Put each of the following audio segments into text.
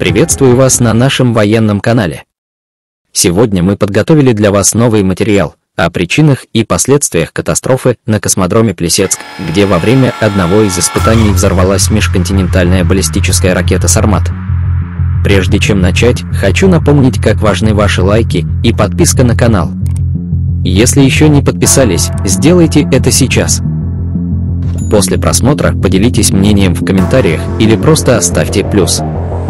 Приветствую вас на нашем военном канале. Сегодня мы подготовили для вас новый материал о причинах и последствиях катастрофы на космодроме Плесецк, где во время одного из испытаний взорвалась межконтинентальная баллистическая ракета «Сармат». Прежде чем начать, хочу напомнить, как важны ваши лайки и подписка на канал. Если еще не подписались, сделайте это сейчас. После просмотра поделитесь мнением в комментариях или просто оставьте плюс.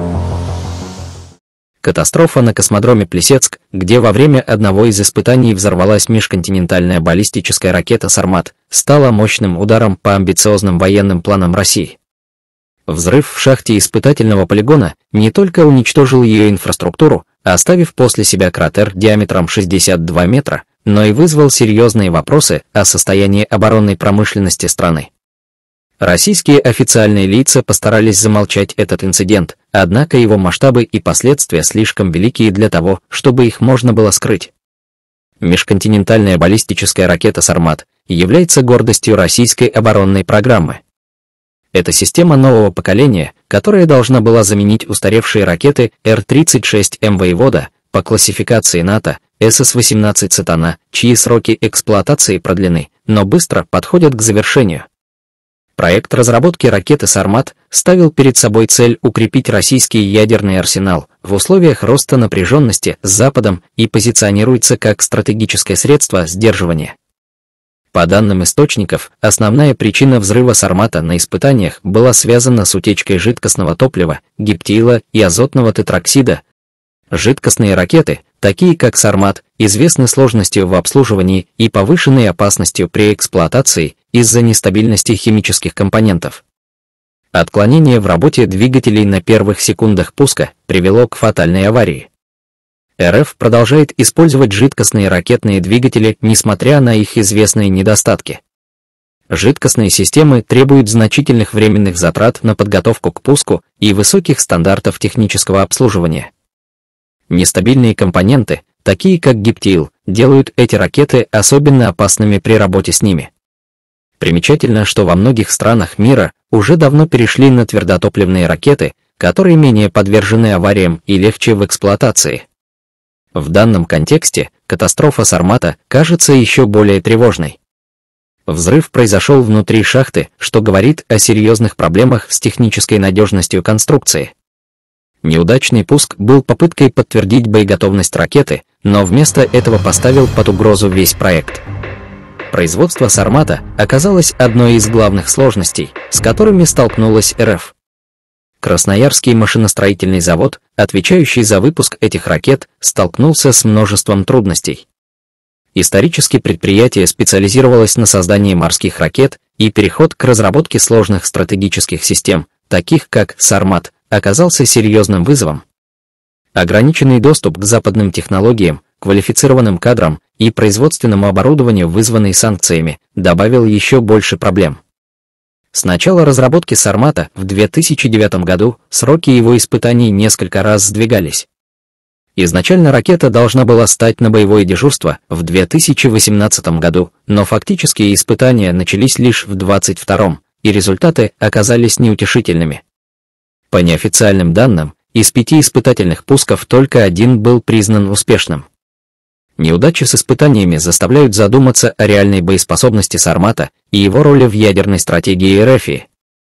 Катастрофа на космодроме Плесецк, где во время одного из испытаний взорвалась межконтинентальная баллистическая ракета «Сармат», стала мощным ударом по амбициозным военным планам России. Взрыв в шахте испытательного полигона не только уничтожил ее инфраструктуру, оставив после себя кратер диаметром 62 метра, но и вызвал серьезные вопросы о состоянии оборонной промышленности страны. Российские официальные лица постарались замолчать этот инцидент, однако его масштабы и последствия слишком великие для того, чтобы их можно было скрыть. Межконтинентальная баллистическая ракета «Сармат» является гордостью российской оборонной программы. Это система нового поколения, которая должна была заменить устаревшие ракеты Р-36М «Воевода» по классификации НАТО, СС-18 «Сатана», чьи сроки эксплуатации продлены, но быстро подходят к завершению. Проект разработки ракеты «Сармат» ставил перед собой цель укрепить российский ядерный арсенал в условиях роста напряженности с Западом и позиционируется как стратегическое средство сдерживания. По данным источников, основная причина взрыва «Сармата» на испытаниях была связана с утечкой жидкостного топлива, гептила и азотного тетроксида. Жидкостные ракеты, такие как «Сармат», известны сложностью в обслуживании и повышенной опасностью при эксплуатации из-за нестабильности химических компонентов. Отклонение в работе двигателей на первых секундах пуска привело к фатальной аварии. РФ продолжает использовать жидкостные ракетные двигатели, несмотря на их известные недостатки. Жидкостные системы требуют значительных временных затрат на подготовку к пуску и высоких стандартов технического обслуживания. Нестабильные компоненты, такие как гептил, делают эти ракеты особенно опасными при работе с ними. Примечательно, что во многих странах мира уже давно перешли на твердотопливные ракеты, которые менее подвержены авариям и легче в эксплуатации. В данном контексте катастрофа «Сармата» кажется еще более тревожной. Взрыв произошел внутри шахты, что говорит о серьезных проблемах с технической надежностью конструкции. Неудачный пуск был попыткой подтвердить боеготовность ракеты, но вместо этого поставил под угрозу весь проект. Производство «Сармата» оказалось одной из главных сложностей, с которыми столкнулась РФ. Красноярский машиностроительный завод, отвечающий за выпуск этих ракет, столкнулся с множеством трудностей. Исторически предприятие специализировалось на создании морских ракет, и переход к разработке сложных стратегических систем, таких как «Сармат», оказался серьезным вызовом. Ограниченный доступ к западным технологиям, квалифицированным кадрам и производственному оборудованию, вызванный санкциями, добавил еще больше проблем. С начала разработки «Сармата» в 2009 году сроки его испытаний несколько раз сдвигались. Изначально ракета должна была стать на боевое дежурство в 2018 году, но фактически испытания начались лишь в 2022, и результаты оказались неутешительными. По неофициальным данным, из 5 испытательных пусков только один был признан успешным. Неудачи с испытаниями заставляют задуматься о реальной боеспособности «Сармата» и его роли в ядерной стратегии РФ.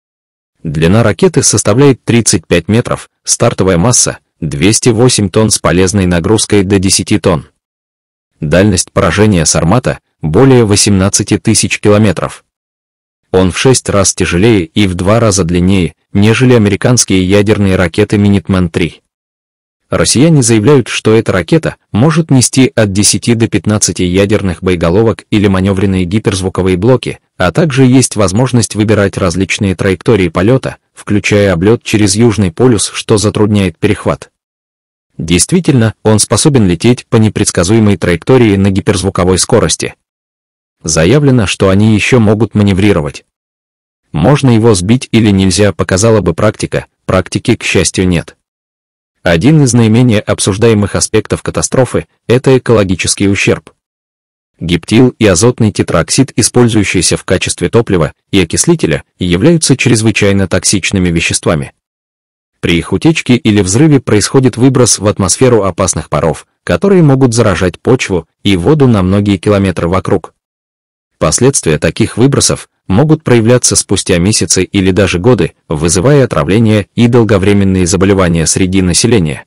Длина ракеты составляет 35 метров, стартовая масса – 208 тонн с полезной нагрузкой до 10 тонн. Дальность поражения «Сармата» – более 18 тысяч километров. Он в 6 раз тяжелее и в 2 раза длиннее, нежели американские ядерные ракеты «Минитмен-3». Россияне заявляют, что эта ракета может нести от 10 до 15 ядерных боеголовок или маневренные гиперзвуковые блоки, а также есть возможность выбирать различные траектории полета, включая облет через Южный полюс, что затрудняет перехват. Действительно, он способен лететь по непредсказуемой траектории на гиперзвуковой скорости. Заявлено, что они еще могут маневрировать. Можно его сбить или нельзя, показала бы практика, практики, к счастью, нет. Один из наименее обсуждаемых аспектов катастрофы – это экологический ущерб. Гептил и азотный тетроксид, использующиеся в качестве топлива и окислителя, являются чрезвычайно токсичными веществами. При их утечке или взрыве происходит выброс в атмосферу опасных паров, которые могут заражать почву и воду на многие километры вокруг. Последствия таких выбросов могут проявляться спустя месяцы или даже годы, вызывая отравление и долговременные заболевания среди населения.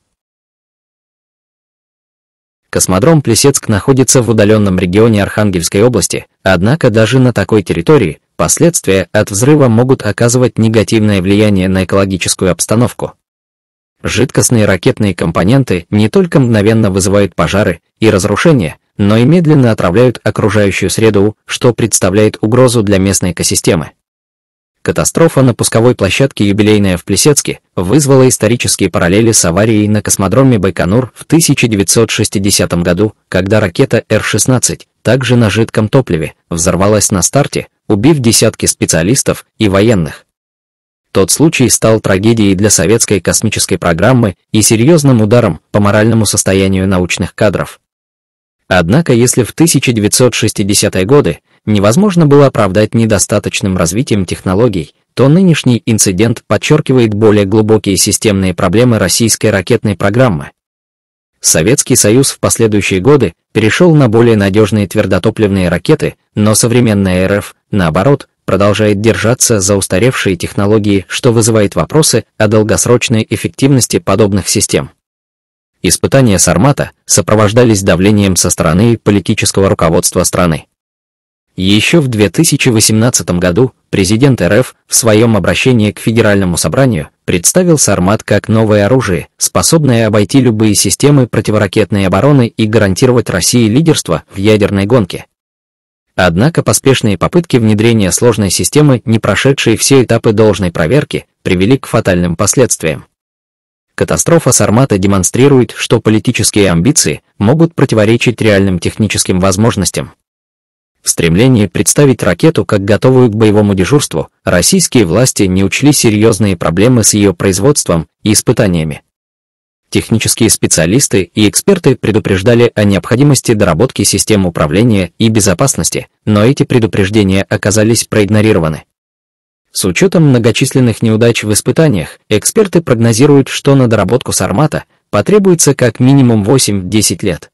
Космодром Плесецк находится в удаленном регионе Архангельской области, однако даже на такой территории последствия от взрыва могут оказывать негативное влияние на экологическую обстановку. Жидкостные ракетные компоненты не только мгновенно вызывают пожары и разрушения, но и медленно отравляют окружающую среду, что представляет угрозу для местной экосистемы. Катастрофа на пусковой площадке «Юбилейная» в Плесецке вызвала исторические параллели с аварией на космодроме Байконур в 1960 году, когда ракета Р-16, также на жидком топливе, взорвалась на старте, убив десятки специалистов и военных. Тот случай стал трагедией для советской космической программы и серьезным ударом по моральному состоянию научных кадров. Однако, если в 1960-е годы невозможно было оправдать недостаточным развитием технологий, то нынешний инцидент подчеркивает более глубокие системные проблемы российской ракетной программы. Советский Союз в последующие годы перешел на более надежные твердотопливные ракеты, но современная РФ, наоборот, продолжает держаться за устаревшие технологии, что вызывает вопросы о долгосрочной эффективности подобных систем. Испытания «Сармата» сопровождались давлением со стороны политического руководства страны. Еще в 2018 году президент РФ в своем обращении к Федеральному собранию представил «Сармат» как новое оружие, способное обойти любые системы противоракетной обороны и гарантировать России лидерство в ядерной гонке. Однако поспешные попытки внедрения сложной системы, не прошедшие все этапы должной проверки, привели к фатальным последствиям. Катастрофа «Сармата» демонстрирует, что политические амбиции могут противоречить реальным техническим возможностям. В стремлении представить ракету как готовую к боевому дежурству, российские власти не учли серьезные проблемы с ее производством и испытаниями. Технические специалисты и эксперты предупреждали о необходимости доработки систем управления и безопасности, но эти предупреждения оказались проигнорированы. С учетом многочисленных неудач в испытаниях, эксперты прогнозируют, что на доработку «Сармата» потребуется как минимум 8-10 лет.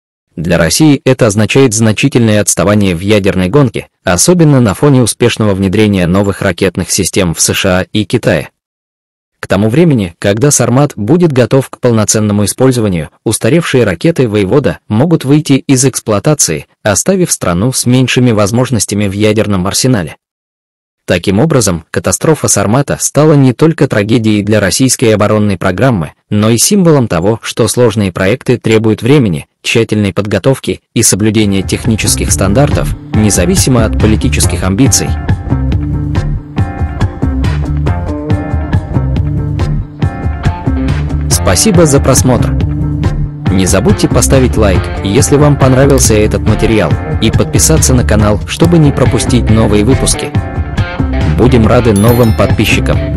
Для России это означает значительное отставание в ядерной гонке, особенно на фоне успешного внедрения новых ракетных систем в США и Китае. К тому времени, когда «Сармат» будет готов к полноценному использованию, устаревшие ракеты «Воевода» могут выйти из эксплуатации, оставив страну с меньшими возможностями в ядерном арсенале. Таким образом, катастрофа «Сармата» стала не только трагедией для российской оборонной программы, но и символом того, что сложные проекты требуют времени, тщательной подготовки и соблюдения технических стандартов, независимо от политических амбиций. Спасибо за просмотр. Не забудьте поставить лайк, если вам понравился этот материал, и подписаться на канал, чтобы не пропустить новые выпуски. Будем рады новым подписчикам.